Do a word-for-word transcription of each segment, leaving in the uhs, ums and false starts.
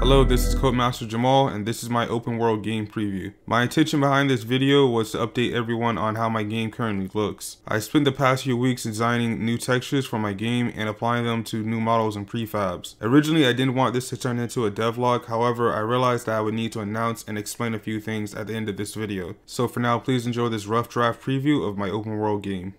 Hello, this is Codemaster Jamal, and this is my open world game preview. My intention behind this video was to update everyone on how my game currently looks. I spent the past few weeks designing new textures for my game and applying them to new models and prefabs. Originally, I didn't want this to turn into a devlog, however, I realized that I would need to announce and explain a few things at the end of this video. So for now, please enjoy this rough draft preview of my open world game.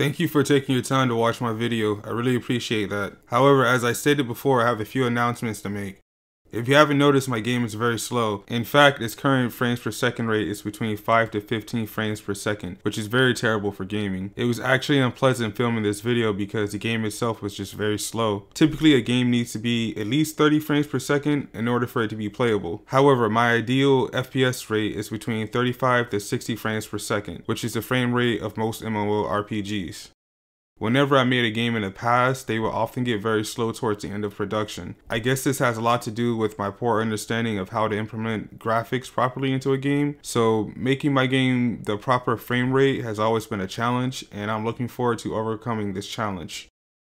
Thank you for taking your time to watch my video. I really appreciate that. However, as I stated before, I have a few announcements to make. If you haven't noticed, my game is very slow. In fact, its current frames per second rate is between five to fifteen frames per second, which is very terrible for gaming. It was actually unpleasant filming this video because the game itself was just very slow. Typically, a game needs to be at least thirty frames per second in order for it to be playable. However, my ideal F P S rate is between thirty-five to sixty frames per second, which is the frame rate of most MMORPGs. Whenever I made a game in the past, they will often get very slow towards the end of production. I guess this has a lot to do with my poor understanding of how to implement graphics properly into a game. So making my game the proper frame rate has always been a challenge, and I'm looking forward to overcoming this challenge.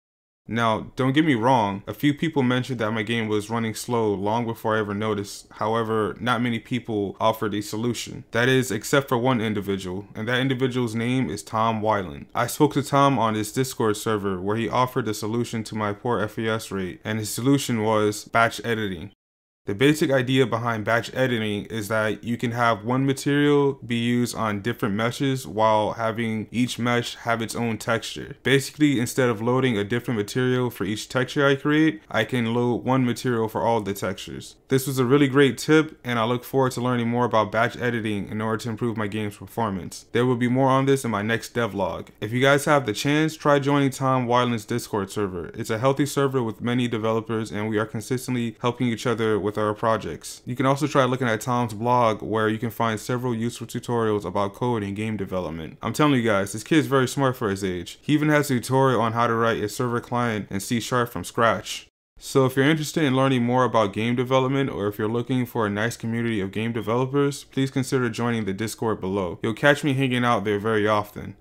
Now, don't get me wrong, a few people mentioned that my game was running slow long before I ever noticed. However, not many people offered a solution. That is, except for one individual, and that individual's name is Tom Weiland. I spoke to Tom on his Discord server where he offered a solution to my poor F P S rate, and his solution was batch editing. The basic idea behind batch editing is that you can have one material be used on different meshes while having each mesh have its own texture. Basically, instead of loading a different material for each texture I create, I can load one material for all the textures. This was a really great tip, and I look forward to learning more about batch editing in order to improve my game's performance. There will be more on this in my next devlog. If you guys have the chance, try joining Tom Weiland's Discord server. It's a healthy server with many developers, and we are consistently helping each other with our projects. You can also try looking at Tom's blog, where you can find several useful tutorials about code and game development. I'm telling you guys, this kid is very smart for his age. He even has a tutorial on how to write a server client in C sharp from scratch. So if you're interested in learning more about game development, or if you're looking for a nice community of game developers, please consider joining the Discord below. You'll catch me hanging out there very often.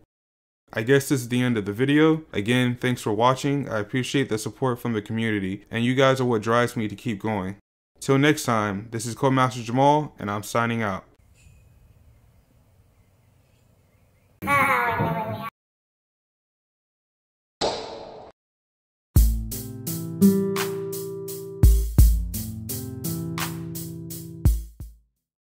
I guess this is the end of the video. Again, thanks for watching. I appreciate the support from the community, and you guys are what drives me to keep going. Till next time, this is Codemaster Jamal, and I'm signing out.